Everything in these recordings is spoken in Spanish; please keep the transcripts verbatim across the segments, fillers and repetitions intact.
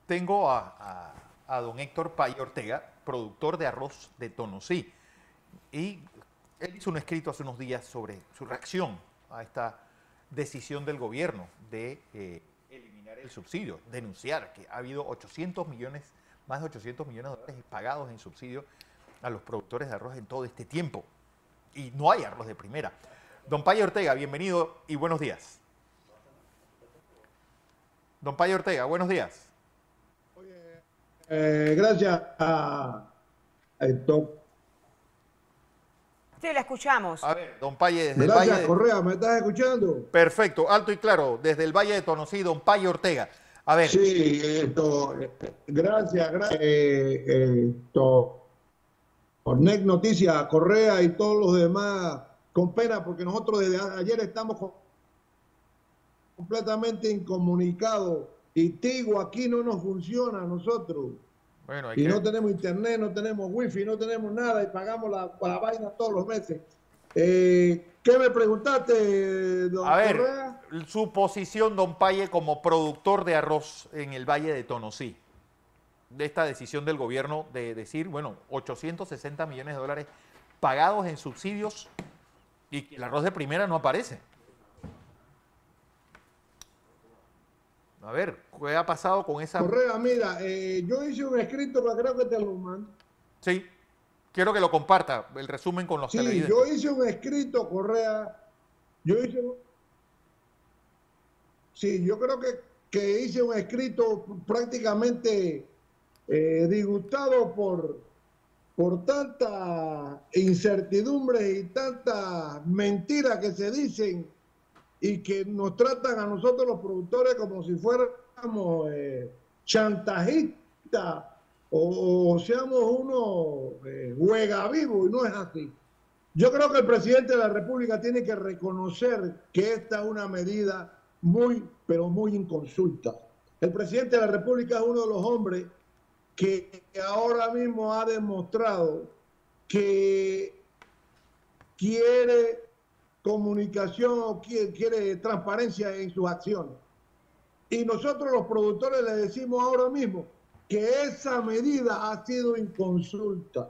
tengo a, a, a don Héctor Paye Ortega, productor de arroz de Tonosí. Y él hizo un escrito hace unos días sobre su reacción a esta decisión del gobierno de eh, eliminar el subsidio, denunciar que ha habido ochocientos millones, más de ochocientos millones de dólares pagados en subsidio a los productores de arroz en todo este tiempo. Y no hay arroz de primera. Don Paye Ortega, bienvenido y buenos días. Don Paye Ortega, buenos días. Oye, eh, gracias a, a Héctor. Sí, le escuchamos. A ver, don Paye, desde Gracias, el Valle de... Correa, ¿me estás escuchando? Perfecto, alto y claro, desde el Valle de Tonosí, don Paye Ortega. A ver. Sí, esto, gracias, gracias. Eh, esto, por N E C Noticias, Correa y todos los demás, con pena, porque nosotros desde ayer estamos completamente incomunicados y Tigo aquí no nos funciona a nosotros. Bueno, hay y que... no tenemos internet, no tenemos wifi, no tenemos nada y pagamos la, la vaina todos los meses. Eh, ¿Qué me preguntaste, don A ver, Correa? su posición, don Paye, como productor de arroz en el Valle de Tonosí, de esta decisión del gobierno de decir, bueno, ochocientos sesenta millones de dólares pagados en subsidios y que el arroz de primera no aparece. A ver, ¿qué ha pasado con esa...? Correa, mira, eh, yo hice un escrito que creo que te lo mando. Sí, quiero que lo comparta, el resumen con los Sí, televidentes. yo hice un escrito, Correa. Yo hice un... Sí, yo creo que, que hice un escrito prácticamente eh, disgustado por, por tanta incertidumbre y tanta mentira que se dicen y que nos tratan a nosotros los productores como si fuéramos eh, chantajistas o, o seamos unos eh, juegavivos, y no es así. Yo creo que el presidente de la República tiene que reconocer que esta es una medida muy, pero muy inconsulta. El presidente de la República es uno de los hombres que ahora mismo ha demostrado que quiere comunicación o quiere, quiere transparencia en sus acciones. Y nosotros los productores le decimos ahora mismo que esa medida ha sido inconsulta.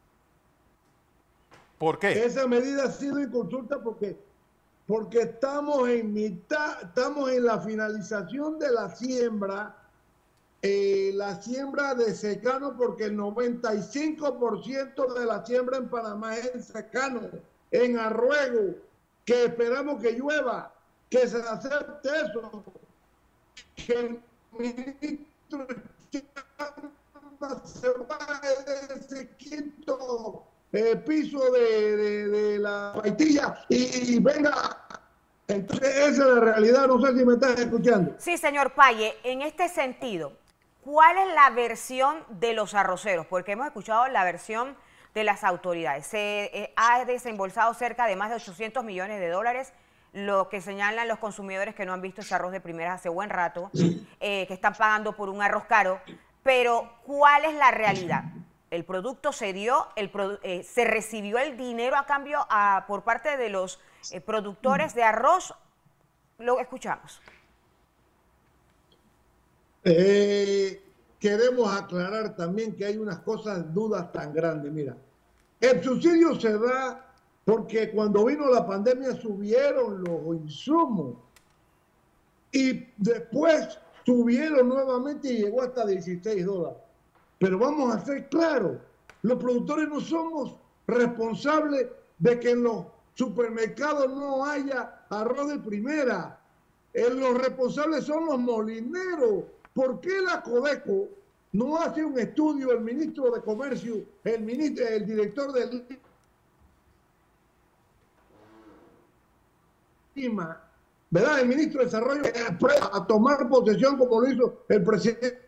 ¿Por qué? Esa medida ha sido inconsulta porque, porque estamos en mitad, estamos en la finalización de la siembra, eh, la siembra de secano, porque el noventa y cinco por ciento de la siembra en Panamá es en secano, en arruego, que esperamos que llueva, que se acepte eso, que el ministro se baje de ese quinto eh, piso de, de, de la paitilla y, y venga. Entonces esa es la realidad, no sé si me estás escuchando. Sí, señor Paye, en este sentido, ¿cuál es la versión de los arroceros? Porque hemos escuchado la versión de las autoridades. Se eh, ha desembolsado cerca de más de ochocientos millones de dólares, lo que señalan los consumidores que no han visto ese arroz de primera hace buen rato, eh, que están pagando por un arroz caro. Pero, ¿cuál es la realidad? ¿El producto se dio, el produ eh, se recibió el dinero a cambio a, por parte de los eh, productores de arroz? Lo escuchamos. Eh, queremos aclarar también que hay unas cosas, dudas tan grandes. Mira, el subsidio se da porque cuando vino la pandemia subieron los insumos y después subieron nuevamente y llegó hasta dieciséis dólares. Pero vamos a ser claros, los productores no somos responsables de que en los supermercados no haya arroz de primera. Eh, los responsables son los molineros. ¿Por qué la Codeco no hace un estudio, el ministro de Comercio, el, ministro, el director del Lima, ¿verdad? El ministro de Desarrollo a tomar posesión como lo hizo el presidente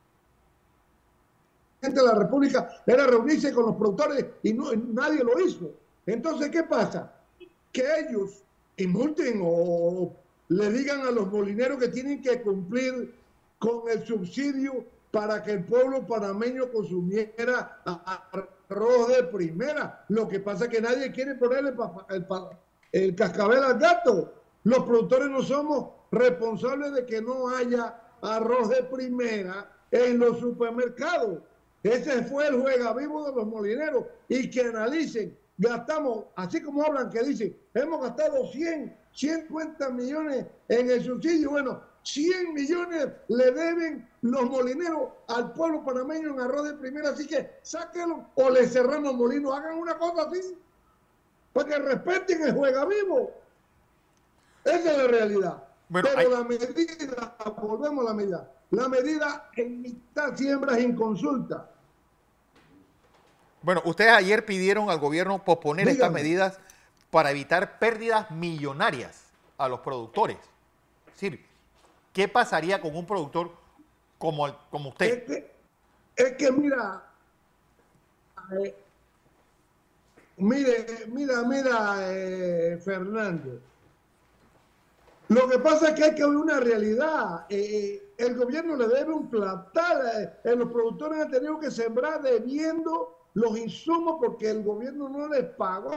de la República, era reunirse con los productores y no, nadie lo hizo. Entonces, ¿qué pasa? Que ellos indulten o le digan a los molineros que tienen que cumplir con el subsidio para que el pueblo panameño consumiera arroz de primera. Lo que pasa es que nadie quiere ponerle el, el cascabel al gato. Los productores no somos responsables de que no haya arroz de primera en los supermercados. Ese fue el juega vivo de los molineros. Y que analicen, gastamos, así como hablan que dicen, hemos gastado cien, ciento cincuenta millones en el subsidio. Bueno, cien millones le deben los molineros al pueblo panameño en arroz de primera, así que sáquenlo o le cerramos molinos. Hagan una cosa así, para que respeten el juega vivo. Esa es la realidad. Bueno, pero hay... la medida, volvemos a la medida, la medida en mitad siembra sin consulta. Bueno, ustedes ayer pidieron al gobierno posponer Dígame. estas medidas para evitar pérdidas millonarias a los productores. Es decir, ¿qué pasaría con un productor como, como usted? Es que, es que mira, eh, mire, mira, mira, eh, Fernando. Lo que pasa es que hay que ver una realidad. Eh, el gobierno le debe un platal. Eh, los productores han tenido que sembrar debiendo los insumos porque el gobierno no les pagó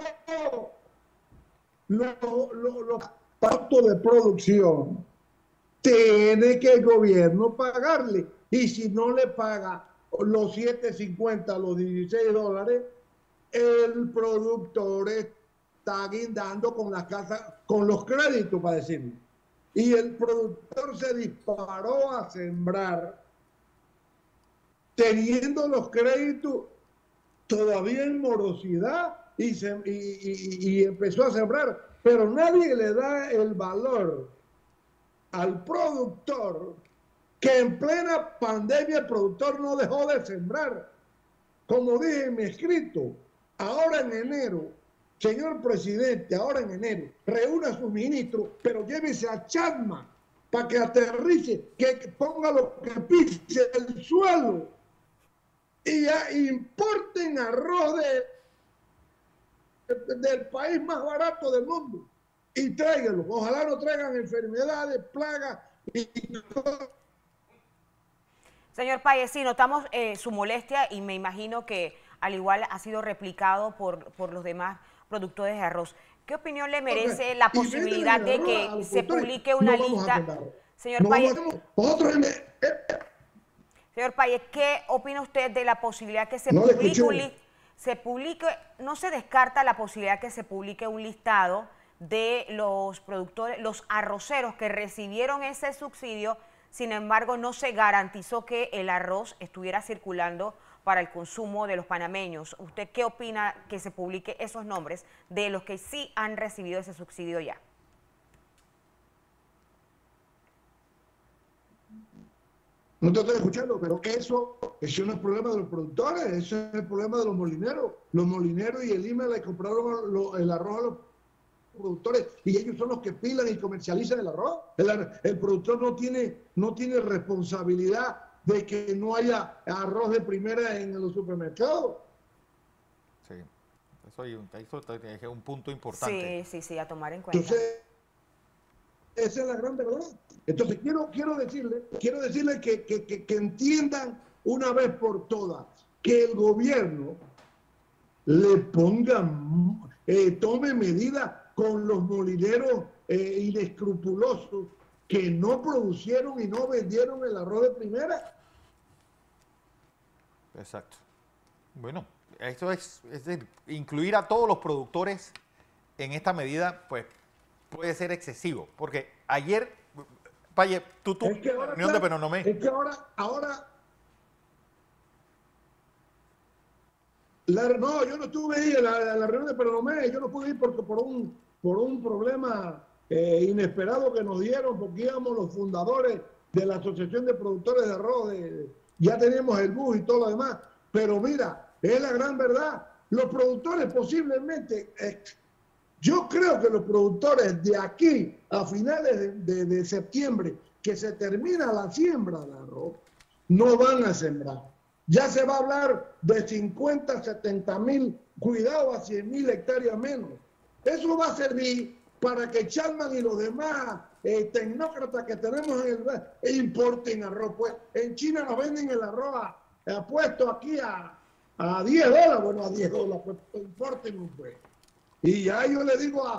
los, los, los pactos de producción. Tiene que el gobierno pagarle. Y si no le paga los siete cincuenta, los dieciséis dólares, el productor está guindando con las casas, con los créditos, para decirlo. Y el productor se disparó a sembrar, teniendo los créditos todavía en morosidad, y, se, y, y, y empezó a sembrar. Pero nadie le da el valor al productor, que en plena pandemia el productor no dejó de sembrar. Como dije en mi escrito, ahora en enero, señor presidente, ahora en enero, reúna a sus ministros, pero llévese a Chapman para que aterrice, que ponga lo que pise el suelo y ya importen arroz de, de, del país más barato del mundo y tráiganlo. Ojalá no traigan enfermedades, plagas y todo. Señor Páez, sí, notamos eh, su molestia y me imagino que al igual ha sido replicado por, por los demás productores de arroz. ¿Qué opinión le merece okay. la posibilidad de que se publique una no lista? Señor no Páez, señor Páez, ¿qué opina usted de la posibilidad que se no publique un li se publique, no se descarta la posibilidad que se publique un listado de los productores, los arroceros que recibieron ese subsidio? Sin embargo, no se garantizó que el arroz estuviera circulando para el consumo de los panameños. ¿Usted qué opina que se publique esos nombres de los que sí han recibido ese subsidio ya? No te estoy escuchando, pero eso, eso no es el problema de los productores, eso es el problema de los molineros. Los molineros y el I M E le compraron lo, el arroz a los productores y ellos son los que pilan y comercializan el arroz. El, el productor no tiene, no tiene responsabilidad de que no haya arroz de primera en los supermercados. Sí, eso, eso es un punto importante. Sí, sí, sí, a tomar en cuenta. Entonces, esa es la gran verdad. Entonces, quiero, quiero decirle, quiero decirle que, que, que, que entiendan una vez por todas que el gobierno le ponga, eh, tome medidas con los molineros eh, inescrupulosos que no producieron y no vendieron el arroz de primera. Exacto. Bueno, esto es, es decir, incluir a todos los productores en esta medida, pues, puede ser excesivo. Porque ayer, Paye, tú tú, es que ahora, reunión de Penonomé. Es que ahora, ahora, la, no, yo no estuve ahí en la, en la reunión de Penonomé, yo no pude ir porque por un, por un problema eh, inesperado que nos dieron, porque íbamos los fundadores de la Asociación de Productores de Arroz, de, ya teníamos el bus y todo lo demás, pero mira, es la gran verdad, los productores posiblemente, eh, yo creo que los productores de aquí a finales de, de, de septiembre, que se termina la siembra de arroz, no van a sembrar. Ya se va a hablar de cincuenta, setenta mil, cuidado a cien mil hectáreas menos. Eso va a servir para que Chapman y los demás eh, tecnócratas que tenemos en el importen arroz. Pues en China nos venden el arroz a, a puesto aquí a, a diez dólares. Bueno, a diez dólares, pues importen pues. Y ya yo le digo a,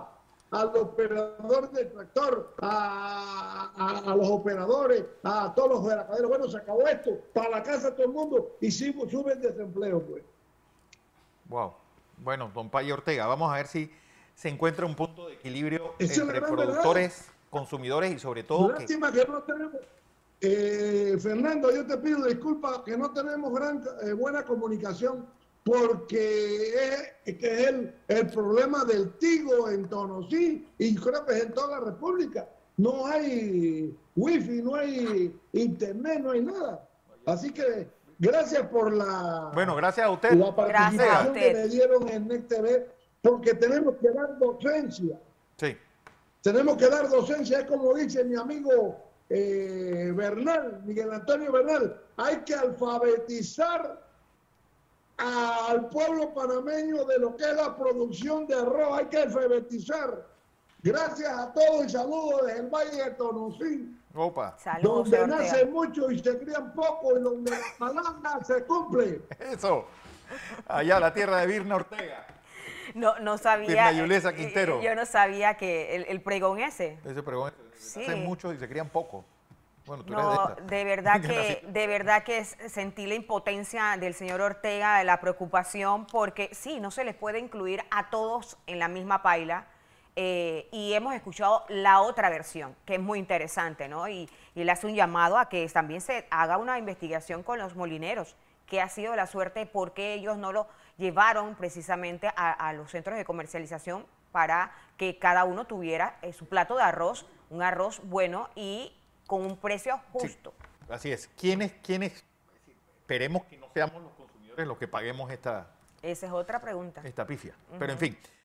al operador del tractor, a, a, a los operadores, a todos los veracaderos. Bueno, se acabó esto, para la casa todo el mundo, y sí, sube el desempleo, pues. Wow. Bueno, don Pay Ortega, vamos a ver si se encuentra un punto de equilibrio Esa entre es la gran productores, verdad. consumidores y sobre todo... Lástima que, que no tenemos... Eh, Fernando, yo te pido disculpas que no tenemos gran, eh, buena comunicación, porque es, que es el, el problema del Tigo en Tonosí y creo que es en toda la República. No hay wifi, no hay internet, no hay nada. Así que gracias por la, Bueno, gracias a usted. la participación Gracias a usted. que me dieron en N E C T V, porque tenemos que dar docencia. Sí. Tenemos que dar docencia, es como dice mi amigo eh, Bernal, Miguel Antonio Bernal, hay que alfabetizar al pueblo panameño de lo que es la producción de arroz, hay que alfabetizar. Gracias a todos y saludos desde el Valle de Tonosí, Opa. Saludos, donde señor nace Ortega. mucho y se crían poco y donde la palabra se cumple. Eso. Allá, la tierra de Virna Ortega. No, no sabía. Virna Yulesa Quintero. Yo no sabía que el, el pregón ese. Ese pregón, Sí. hacen muchos y se crían pocos. Bueno, tú eres de No, esta. de verdad Que que, nací. de verdad que es- sentí la impotencia del señor Ortega, de la preocupación, porque sí, no se les puede incluir a todos en la misma paila. eh, y hemos escuchado la otra versión, que es muy interesante, ¿no? Y, y él hace un llamado a que también se haga una investigación con los molineros, qué ha sido la suerte, por qué ellos no lo llevaron precisamente a, a los centros de comercialización para que cada uno tuviera eh, su plato de arroz, un arroz bueno y con un precio justo. Sí, así es. ¿Quiénes, quiénes? Esperemos que no seamos los consumidores los que paguemos esta, Esa es otra pregunta. esta pifia. Pero en fin.